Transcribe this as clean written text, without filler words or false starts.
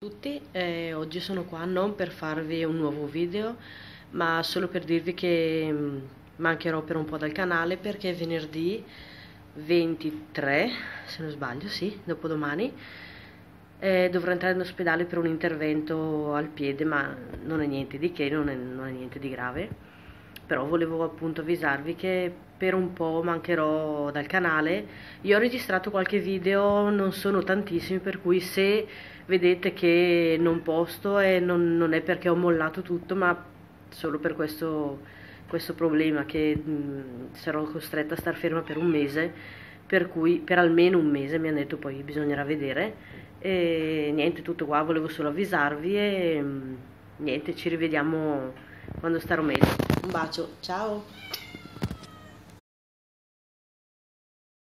Tutti, oggi sono qua non per farvi un nuovo video, ma solo per dirvi che mancherò per un po' dal canale perché venerdì 23, se non sbaglio, sì, dopodomani, dovrò entrare in ospedale per un intervento al piede, ma non è niente di che, non è niente di grave. Però volevo appunto avvisarvi che per un po' mancherò dal canale. Io ho registrato qualche video, non sono tantissimi, per cui se vedete che non posto non è perché ho mollato tutto, ma solo per questo problema che sarò costretta a star ferma per un mese, per cui per almeno un mese mi hanno detto, poi bisognerà vedere. E niente, tutto qua, volevo solo avvisarvi e niente, ci rivediamo quando starò meglio. Un bacio, ciao!